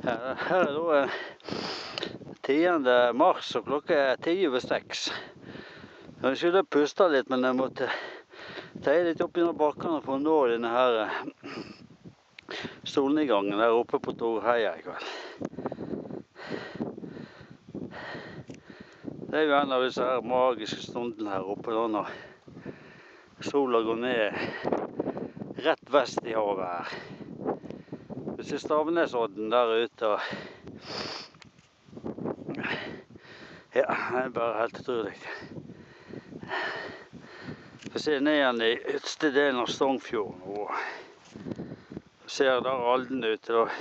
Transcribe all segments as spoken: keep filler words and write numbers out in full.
Her, her er da tiende mars og klokka er ti over seks. Jeg skulle puste litt, men jeg måtte teie litt opp gjennom bakkene for å nå denne her solnedgangen der oppe på Torheia i kveld. Det er jo en av disse her magiske stundene her oppe da, når sola går ned rett vest i havet her. Du ser Stavnesodden der ute. Ja, det er bare helt utrolig. Vi ser ned igjen i ytterste delen av Stongfjorden. Og ser der Alden ute da.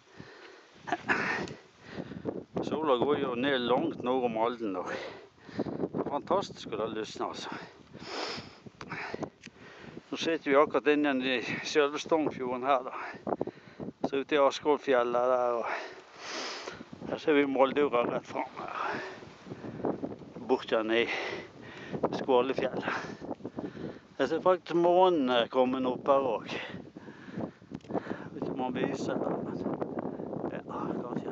Sola går jo ned langt nord om Alden da. Fantastisk å la lysne, altså. Nå sitter vi akkurat inne i selve Stongfjorden her da. Så ute i Askvollfjellet der, og her ser vi Moldura rett frem her. Bort igjen i Skålefjellet. Jeg ser faktisk månen komme opp her også. Vet ikke om man viser her, men ja, kanskje.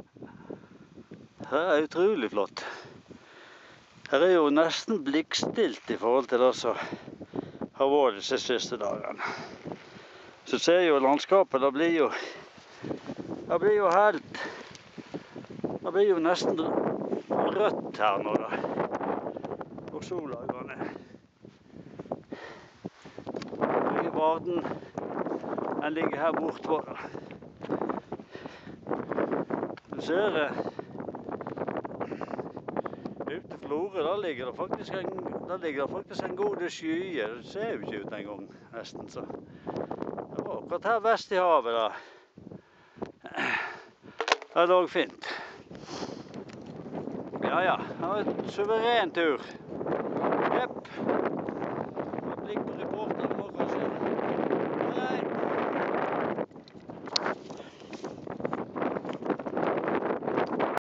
Her er utrolig flott. Her er jo nesten blikkstilt i forhold til det som har vært disse siste dagene. Så ser jo landskapet, det blir jo, det blir jo helt, det blir jo nesten rødt her nå da, og sola går ned. Og Varden, den ligger her bortpå da. Du ser, ute Flore, der ligger det faktisk en, der ligger det faktisk en god skye, det ser jo ikke ut en gang nesten så. Akkurat her vest i havet da. Det er også fint. Ja, ja, det var et suveren tur.